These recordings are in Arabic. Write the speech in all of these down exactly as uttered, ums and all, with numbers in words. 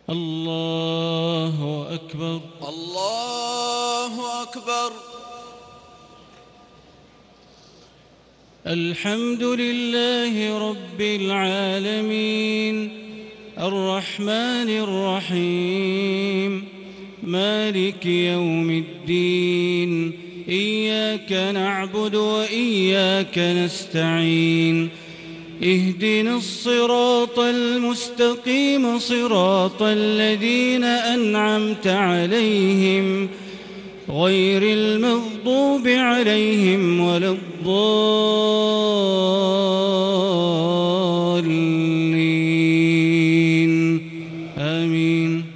الله أكبر. الله أكبر. الحمد لله رب العالمين الرحمن الرحيم مالك يوم الدين إياك نعبد وإياك نستعين اهدنا الصراط المستقيم صراط الذين أنعمت عليهم غير المغضوب عليهم ولا الضالين آمين.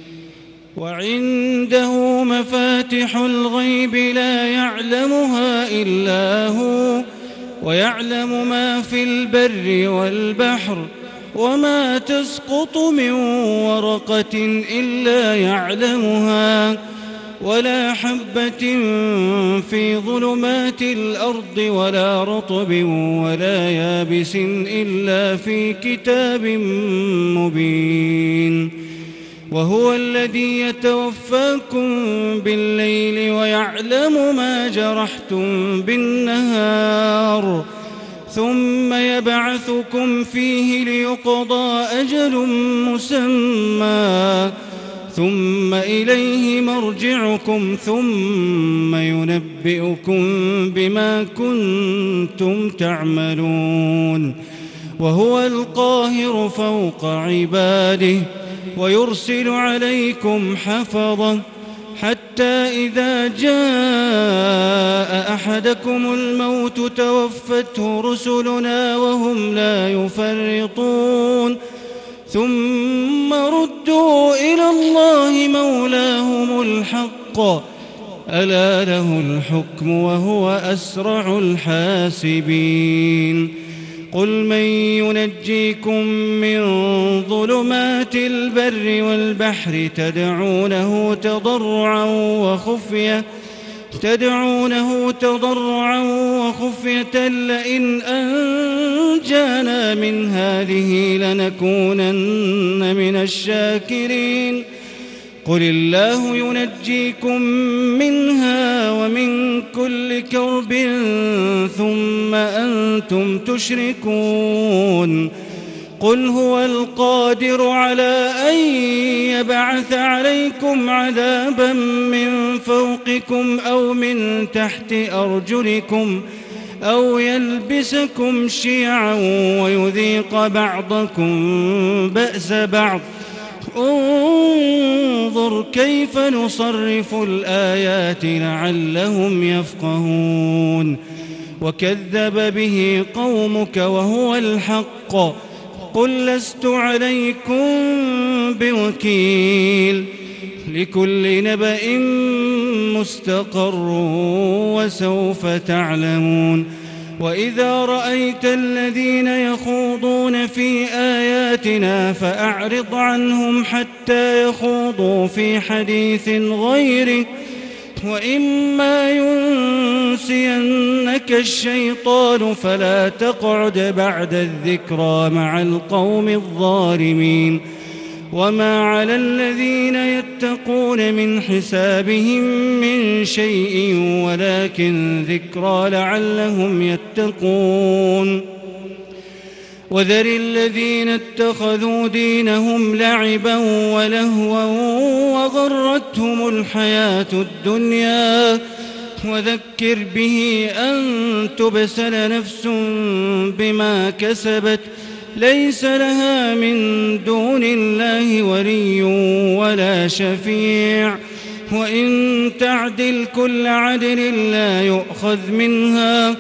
وعنده مفاتح الغيب لا يعلمها إلا هو ويعلم ما في البر والبحر وما تسقط من ورقة إلا يعلمها ولا حبة في ظلمات الأرض ولا رطب ولا يابس إلا في كتاب مبين. وهو الذي يتوفاكم بالليل ويعلم ما جرحتم بالنهار ثم يبعثكم فيه ليقضى أجل مسمى ثم إليه مرجعكم ثم ينبئكم بما كنتم تعملون. وهو القاهر فوق عباده ويرسل عليكم حفظة حتى إذا جاء أحدكم الموت توفته رسلنا وهم لا يفرطون ثم ردوا إلى الله مولاهم الحق ألا له الحكم وهو أسرع الحاسبين. قل من ينجيكم من ظلمات البر والبحر تدعونه تضرعا وخفية تدعونه تضرعا وخفية لئن أنجانا من هذه لنكونن من الشاكرين. قل الله ينجيكم منها ومن كل كرب ثم أنتم تشركون. قل هو القادر على أن يبعث عليكم عذابا من فوقكم أو من تحت أرجلكم أو يلبسكم شيعا ويذيق بعضكم بأس بعض. انظر كيف نصرف الآيات لعلهم يفقهون. وكذب به قومك وهو الحق قل لست عليكم بوكيل لكل نبأ مستقر وسوف تعلمون. وإذا رأيت الذين يخوضون في آياتنا فأعرض عنهم حتى يخوضوا في حديث غيره وإما ينسينك الشيطان فلا تقعد بعد الذكرى مع القوم الظالمين. وما على الذين يتقون من حسابهم من شيء ولكن ذكرى لعلهم يتقون. وذر الذين اتخذوا دينهم لعبا ولهوا وغرتهم الحياة الدنيا وذكر به أن تبسل نفس بما كسبت ليس لها من دون الله ولي ولا شفيع وإن تعدل كل عدل لا يؤخذ منها.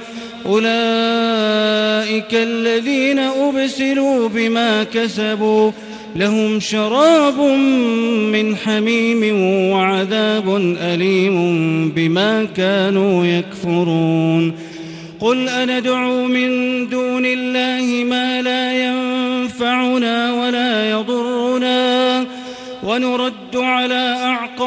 أولئك الذين أبسلوا بما كسبوا لهم شراب من حميم وعذاب أليم بما كانوا يكفرون. قل أندعو من دون الله ما لا ينفعنا ولا يضرنا ونرد على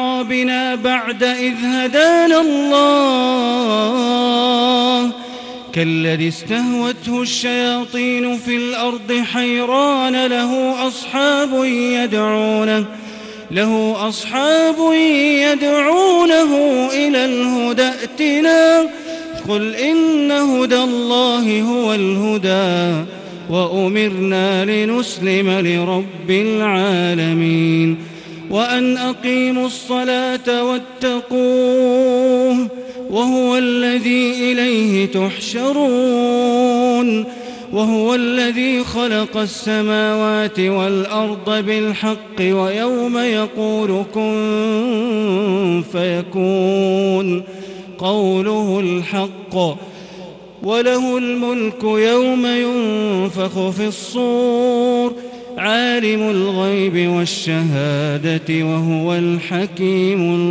أعقابنا بعد إذ هدانا الله كالذي استهوته الشياطين في الأرض حيران له أصحاب يدعونه له أصحاب يدعونه إلى الهدى ائتنا قل إن هدى الله هو الهدى وأمرنا لنسلم لرب العالمين وأن أقيموا الصلاة واتقوه وهو الذي إليه تحشرون وهو الذي خلق السماوات والأرض بالحق ويوم يقول كن فيكون قوله الحق وله الملك يوم ينفخ في الصور عالم الغيب والشهادة وهو الحكيم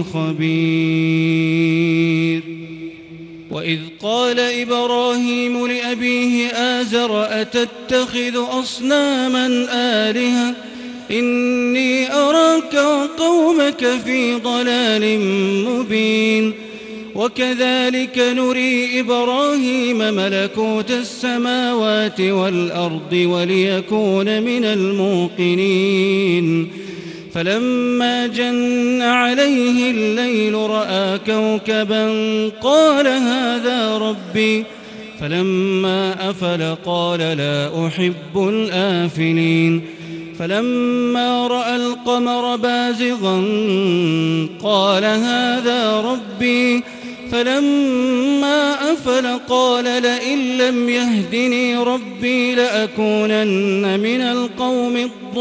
الخبير وإذ قال إبراهيم لأبيه آزر أتتخذ أصناما آلهة إني أراك وقومك في ضلال مبين وكذلك نري إبراهيم ملكوت السماوات والأرض وليكون من الموقنين فلما جن عليه الليل رأى كوكبا قال هذا ربي فلما أفل قال لا أحب الآفلين فلما رأى القمر بازغا قال هذا ربي فلما أفل قال لئن لم يهدني ربي لأكونن من القوم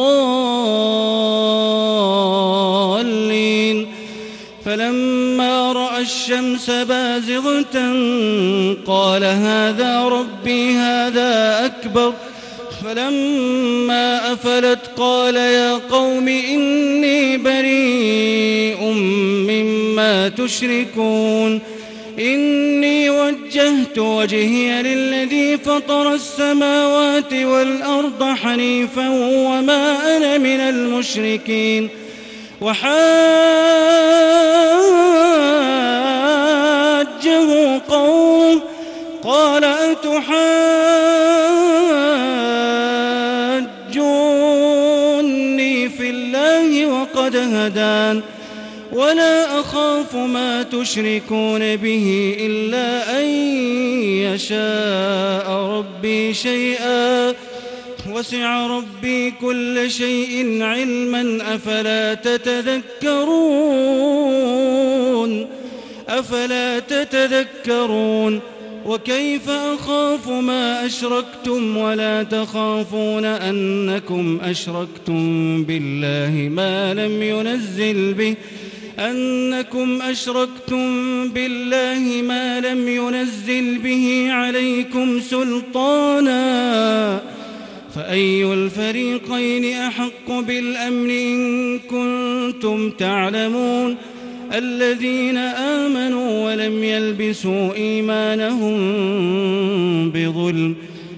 الضالين فلما رأى الشمس بازغة قال هذا ربي هذا أكبر فلما أفلت قال يا قوم إني بريء مما تشركون إني وجهت وجهي للذي فطر السماوات والأرض حنيفا وما أنا من المشركين وحاجه قوم قال أتحاجوني في الله وقد هدان ولا أخاف ما تشركون به إلا أن يشاء ربي شيئا وسع ربي كل شيء علما أفلا تتذكرون أفلا تتذكرون وكيف أخاف ما أشركتم ولا تخافون أنكم أشركتم بالله ما لم ينزل به أنكم أشركتم بالله ما لم ينزل به عليكم سلطانا فأي الفريقين أحق بالأمن إن كنتم تعلمون الذين آمنوا ولم يلبسوا إيمانهم بظلم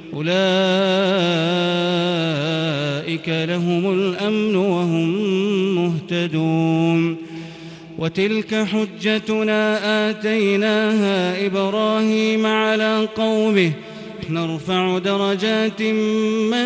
أولئك لهم الأمن وهم مهتدون وتلك حجتنا آتيناها إبراهيم على قومه نرفع درجات من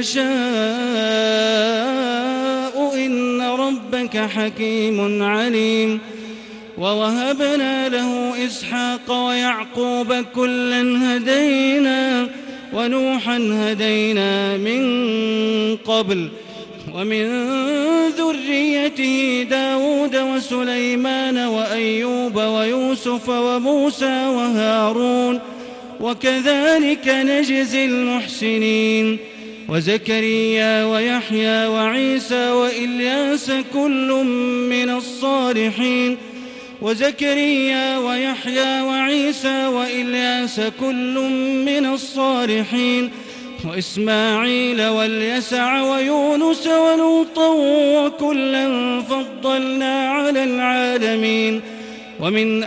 نشاء إن ربك حكيم عليم ووهبنا له إسحاق ويعقوب كلا هدينا ونوحا هدينا من قبل ومن ذريته داود وسليمان وأيوب ويوسف وموسى وهارون وكذلك نجزي المحسنين وزكريا ويحيى وعيسى وإلياس كل من الصالحين وزكريا ويحيى وعيسى وإلياس كل من الصالحين وإسماعيل واليسع ويونس ولوطا وكلا فضلنا على العالمين ومن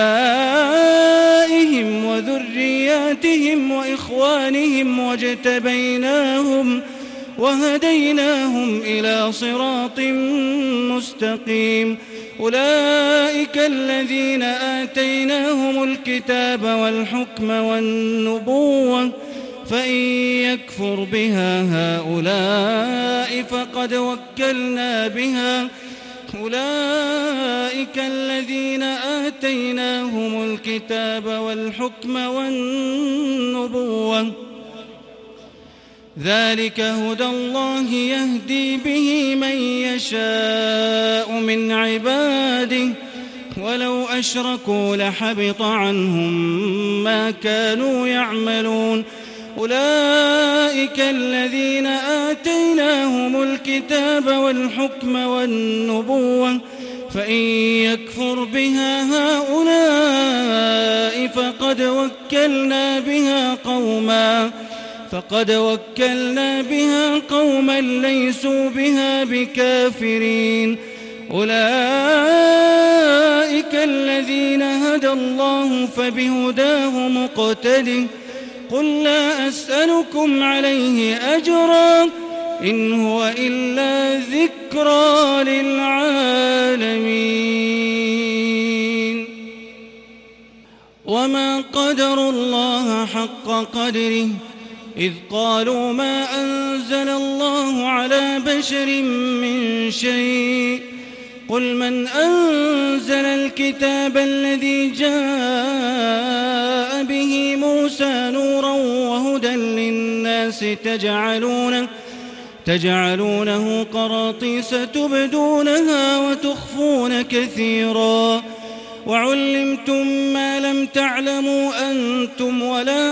آبائهم وذرياتهم وإخوانهم واجتبيناهم وهديناهم إلى صراط مستقيم أولئك الذين آتيناهم الكتاب والحكم والنبوة فإن يكفر بها هؤلاء فقد وكلنا بها أولئك الذين آتيناهم الكتاب والحكم والنبوة ذلك هدى الله يهدي به من يشاء من عباده ولو أشركوا لحبط عنهم ما كانوا يعملون أولئك الذين آتيناهم الكتاب والحكم والنبوة فإن يكفر بها هؤلاء فقد وكلنا بها قوما فقد وكلنا بها قوما ليسوا بها بكافرين أولئك الذين هدى الله فبهداه مقتده قل لا أسألكم عليه أجرا إن هو إلا ذكرى للعالمين وما قدروا الله حق قدره إذ قالوا ما أنزل الله على بشر من شيء قل من أنزل الكتاب الذي جاء به موسى نورا وهدى للناس تجعلونه, تجعلونه قراطيس تبدونها وتخفون كثيرا وعلمتم ما لم تعلموا أنتم ولا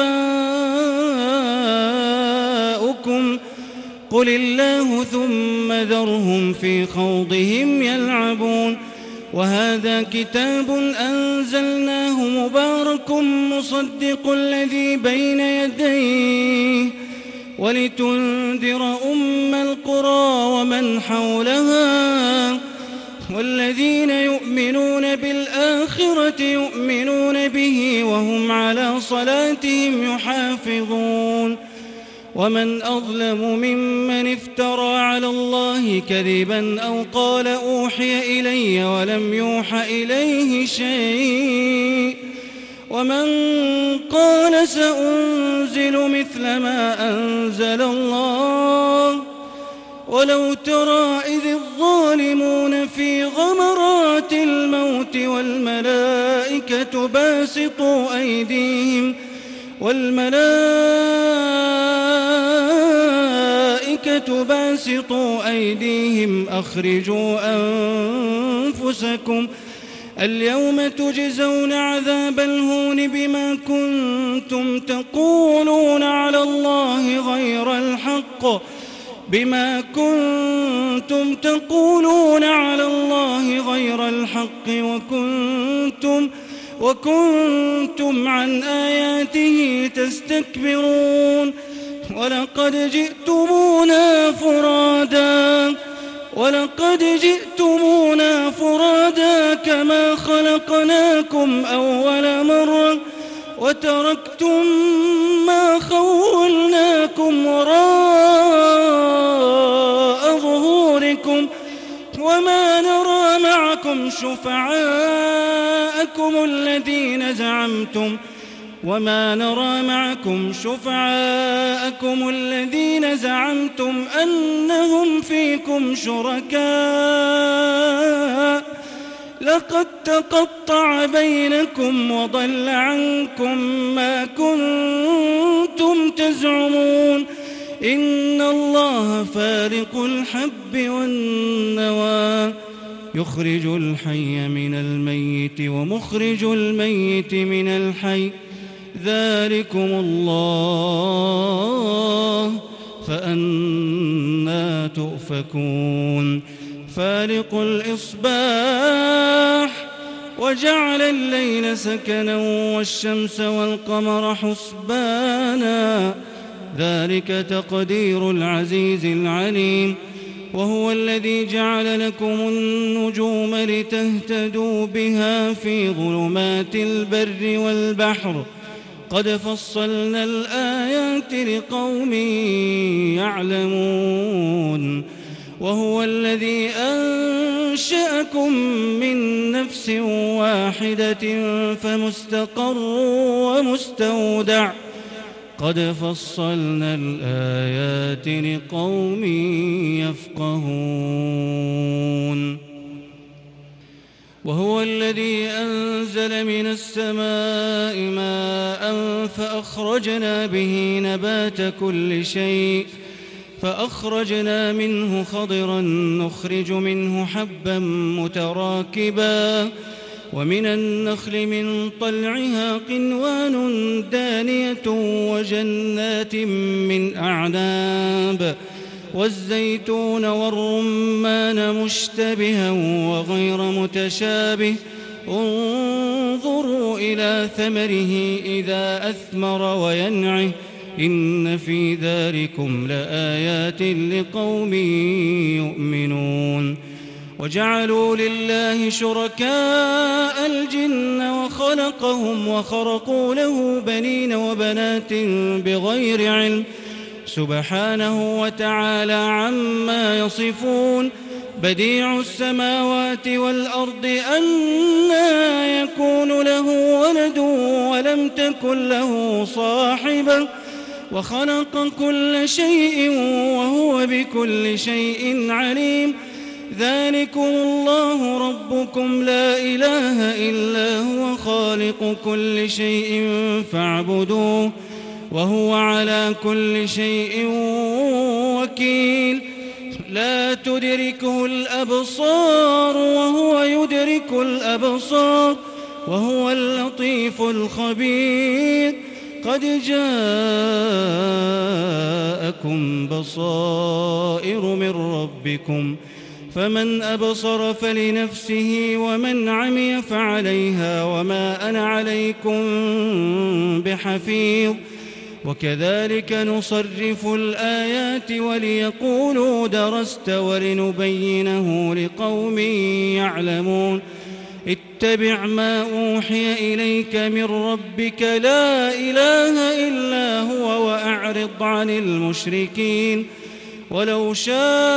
آباؤكم قل الله ثم ذرهم في خوضهم يلعبون وهذا كتاب أنزلناه مبارك مصدق الذي بين يديه ولتنذر أم القرى ومن حولها والذين يؤمنون بالآخرة يؤمنون به وهم على صلاتهم يحافظون ومن أظلم ممن افترى على الله كذبا أو قال أوحي إلي ولم يوح إليه شيء ومن قال سأنزل مثل ما أنزل الله ولو ترى إذ الظالمون في غمرات الموت والملائكة باسطوا أيديهم والملائكة باسطوا أيديهم أخرجوا أنفسكم اليوم تجزون عذاب الهون بما كنتم تقولون على الله غير الحق بما كنتم تقولون على الله غير الحق وكنتم وكنتم عن آياته تستكبرون ولقد جئتمونا فرادا ولقد جئتمونا فرادا كما خلقناكم أول مرة وتركتم ما خولناكم وراء ظهوركم وما نرى معكم شفعاءكم الذين زعمتم وما نرى معكم شفعاءكم الذين زعمتم أنهم فيكم شركاء لقد تقطع بينكم وضل عنكم ما كنتم تزعمون إن الله فارق الحب والنوى يخرج الحي من الميت ومخرج الميت من الحي ذلكم الله فأنى تؤفكون فالق الإصباح وجعل الليل سكنا والشمس والقمر حسبانا ذلك تقدير العزيز العليم وهو الذي جعل لكم النجوم لتهتدوا بها في ظلمات البر والبحر قد فصلنا الآيات لقوم يعلمون وهو الذي أنشأكم من نفس واحدة فمستقر ومستودع قد فصلنا الآيات لقوم يفقهون وهو الذي أنزل من السماء ماء فأخرجنا به نبات كل شيء فأخرجنا منه خضرا نخرج منه حبا متراكبا ومن النخل من طلعها قنوان دانية وجنات من أعناب والزيتون والرمان مشتبها وغير متشابه انظروا إلى ثمره إذا أثمر وينعه إن في ذلكم لآيات لقوم يؤمنون وجعلوا لله شركاء الجن وخلقهم وخرقوا له بنين وبنات بغير علم سبحانه وتعالى عما يصفون بديع السماوات والأرض أنى يكون له ولد ولم تكن له صاحبة وخلق كل شيء وهو بكل شيء عليم ذلكم الله ربكم لا إله إلا هو خالق كل شيء فاعبدوه وهو على كل شيء وكيل لا تدركه الأبصار وهو يدرك الأبصار وهو اللطيف الخبير قد جاءكم بصائر من ربكم فمن أبصر فلنفسه ومن عمي فعليها وما أنا عليكم بحفيظ وكذلك نصرف الآيات وليقولوا درست ولنبينه لقوم يعلمون اتبع ما أوحي إليك من ربك لا إله إلا هو وأعرض عن المشركين ولو شاء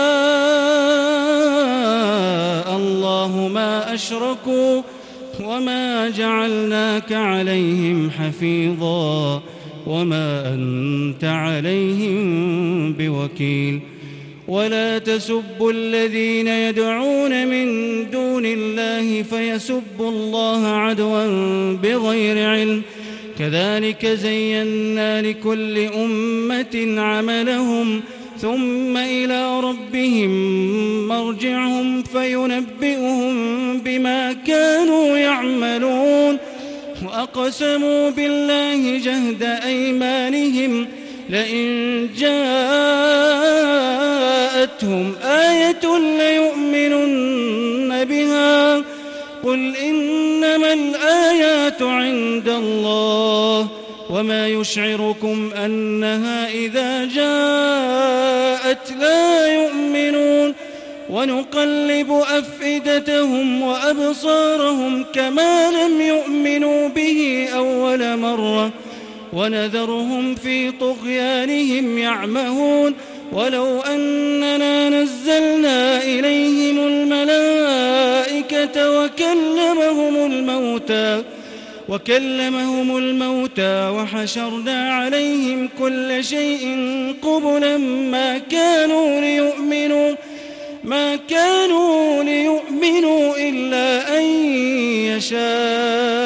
الله ما أشركوا وما جعلناك عليهم حفيظا وما أنت عليهم بوكيل ولا تسبوا الذين يدعون من دون الله فيسبوا الله عدوا بغير علم كذلك زينا لكل أمة عملهم ثم إلى ربهم مرجعهم فينبئهم بما كانوا يعملون وأقسموا بالله جهد أيمانهم لئن جاءتهم آية ليؤمنن بها قل إنما الآيات عند الله وما يشعركم أنها إذا جاءت لا يؤمنون ونقلب أفئدتهم وأبصارهم كما لم يؤمنوا به أول مرة ونذرهم في طغيانهم يعمهون ولو أننا نزلنا إليهم الملائكة وكلمهم الموتى وكلمهم الموتى وحشرنا عليهم كل شيء قبلا ما كانوا ليؤمنوا ما كانوا ليؤمنوا إلا أن يشاء